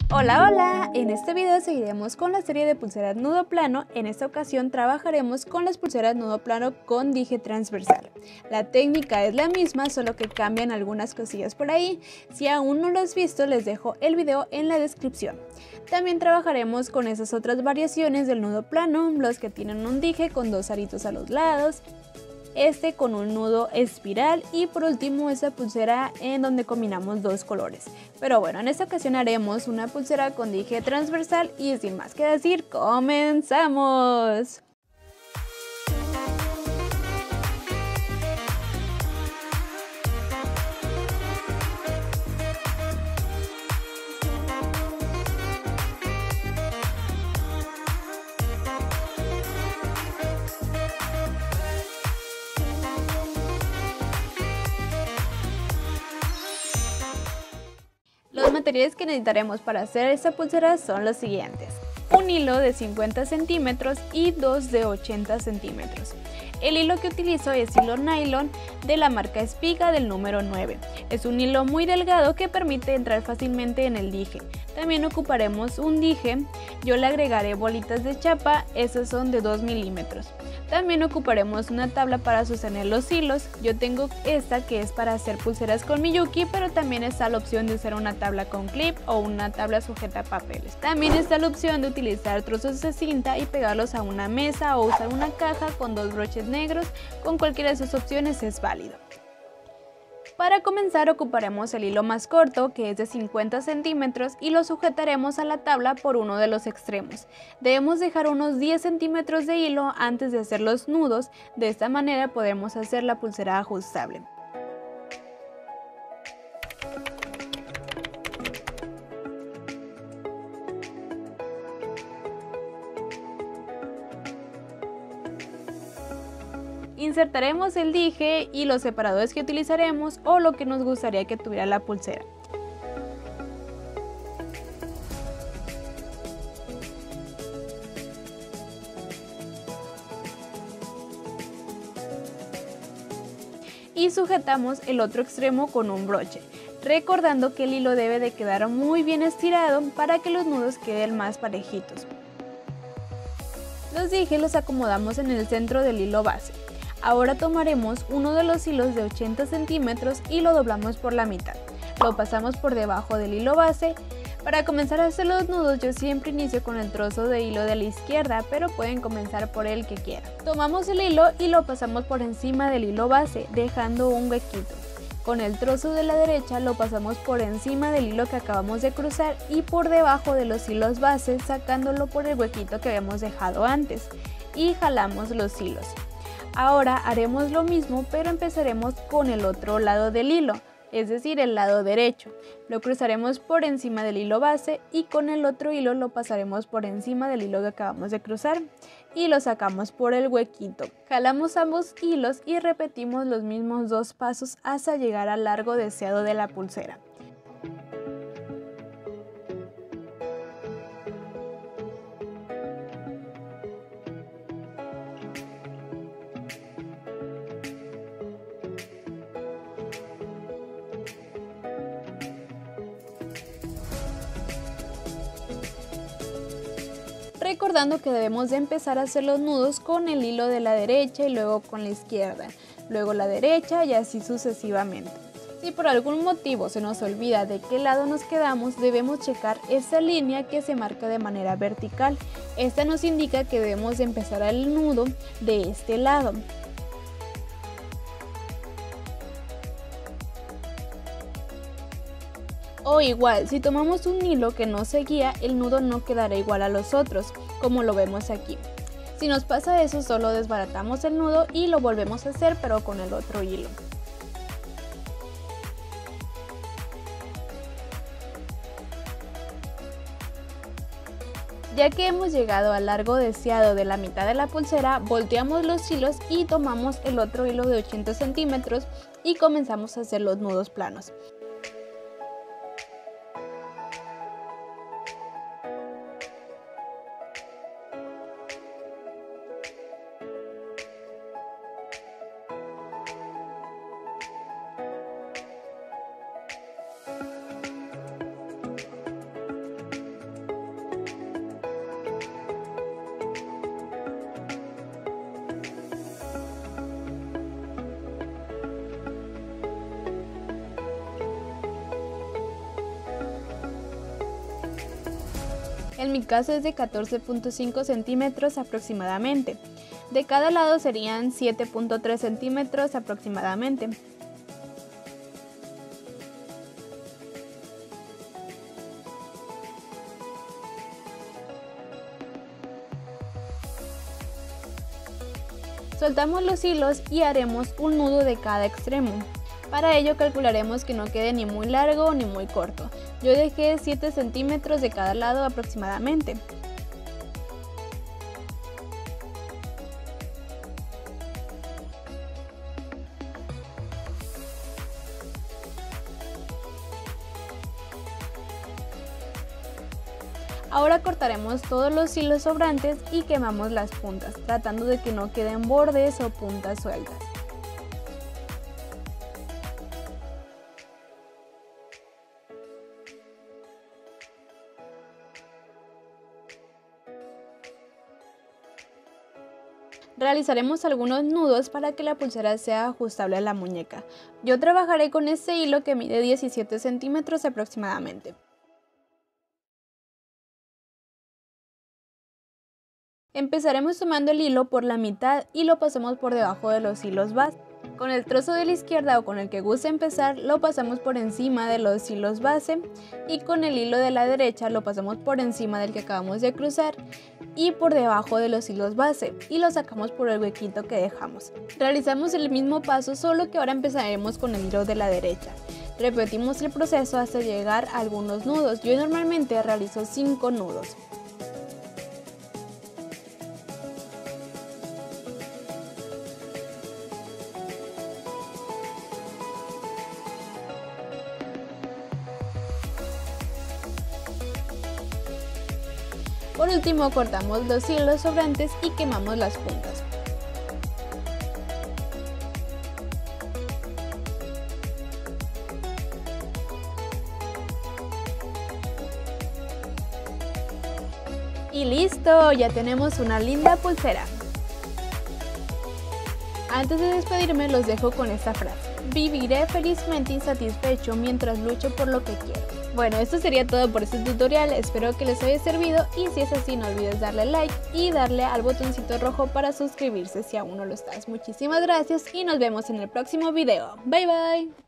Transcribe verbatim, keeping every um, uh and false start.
Hola, hola, en este video seguiremos con la serie de pulseras nudo plano. En esta ocasión trabajaremos con las pulseras nudo plano con dije transversal. La técnica es la misma, solo que cambian algunas cosillas por ahí. Si aún no lo has visto, les dejo el video en la descripción. También trabajaremos con esas otras variaciones del nudo plano, los que tienen un dije con dos aritos a los lados, este con un nudo espiral y por último esta pulsera en donde combinamos dos colores. Pero bueno, en esta ocasión haremos una pulsera con dije transversal y sin más que decir, ¡comenzamos! Los materiales que necesitaremos para hacer esta pulsera son los siguientes: un hilo de cincuenta centímetros y dos de ochenta centímetros. El hilo que utilizo es hilo nylon de la marca Espiga del número nueve. Es un hilo muy delgado que permite entrar fácilmente en el dije. También ocuparemos un dije, yo le agregaré bolitas de chapa, esas son de dos milímetros. También ocuparemos una tabla para sostener los hilos. Yo tengo esta que es para hacer pulseras con Miyuki, pero también está la opción de usar una tabla con clip o una tabla sujeta a papeles. También está la opción de utilizar trozos de cinta y pegarlos a una mesa o usar una caja con dos broches negros. Con cualquiera de sus opciones es válido. Para comenzar ocuparemos el hilo más corto, que es de cincuenta centímetros, y lo sujetaremos a la tabla por uno de los extremos. Debemos dejar unos diez centímetros de hilo antes de hacer los nudos, de esta manera podremos hacer la pulsera ajustable. Insertaremos el dije y los separadores que utilizaremos o lo que nos gustaría que tuviera la pulsera. Y sujetamos el otro extremo con un broche, recordando que el hilo debe de quedar muy bien estirado para que los nudos queden más parejitos. Los dijes los acomodamos en el centro del hilo base. Ahora tomaremos uno de los hilos de ochenta centímetros y lo doblamos por la mitad. Lo pasamos por debajo del hilo base. Para comenzar a hacer los nudos yo siempre inicio con el trozo de hilo de la izquierda, pero pueden comenzar por el que quieran. Tomamos el hilo y lo pasamos por encima del hilo base, dejando un huequito. Con el trozo de la derecha lo pasamos por encima del hilo que acabamos de cruzar y por debajo de los hilos bases, sacándolo por el huequito que habíamos dejado antes. Y jalamos los hilos. Ahora haremos lo mismo, pero empezaremos con el otro lado del hilo, es decir, el lado derecho. Lo cruzaremos por encima del hilo base y con el otro hilo lo pasaremos por encima del hilo que acabamos de cruzar y lo sacamos por el huequito. Jalamos ambos hilos y repetimos los mismos dos pasos hasta llegar al largo deseado de la pulsera. Recordando que debemos de empezar a hacer los nudos con el hilo de la derecha y luego con la izquierda, luego la derecha y así sucesivamente. Si por algún motivo se nos olvida de qué lado nos quedamos, debemos checar esa línea que se marca de manera vertical. Esta nos indica que debemos de empezar el nudo de este lado. O igual, si tomamos un hilo que no seguía, el nudo no quedará igual a los otros, como lo vemos aquí. Si nos pasa eso, solo desbaratamos el nudo y lo volvemos a hacer, pero con el otro hilo. Ya que hemos llegado al largo deseado de la mitad de la pulsera, volteamos los hilos y tomamos el otro hilo de ochenta centímetros y comenzamos a hacer los nudos planos. En mi caso es de catorce punto cinco centímetros aproximadamente. De cada lado serían siete punto tres centímetros aproximadamente. Soltamos los hilos y haremos un nudo de cada extremo. Para ello calcularemos que no quede ni muy largo ni muy corto. Yo dejé siete centímetros de cada lado aproximadamente. Ahora cortaremos todos los hilos sobrantes y quemamos las puntas, tratando de que no queden bordes o puntas sueltas. Realizaremos algunos nudos para que la pulsera sea ajustable a la muñeca. Yo trabajaré con este hilo que mide diecisiete centímetros aproximadamente. Empezaremos tomando el hilo por la mitad y lo pasamos por debajo de los hilos base. Con el trozo de la izquierda o con el que guste empezar lo pasamos por encima de los hilos base y con el hilo de la derecha lo pasamos por encima del que acabamos de cruzar y por debajo de los hilos base y lo sacamos por el huequito que dejamos. Realizamos el mismo paso, solo que ahora empezaremos con el hilo de la derecha. Repetimos el proceso hasta llegar a algunos nudos. Yo normalmente realizo cinco nudos. Por último cortamos los hilos sobrantes y quemamos las puntas. Y listo, ya tenemos una linda pulsera. Antes de despedirme los dejo con esta frase: viviré felizmente insatisfecho mientras lucho por lo que quiero. Bueno, esto sería todo por este tutorial, espero que les haya servido y si es así no olvides darle like y darle al botoncito rojo para suscribirse si aún no lo estás. Muchísimas gracias y nos vemos en el próximo video. Bye bye.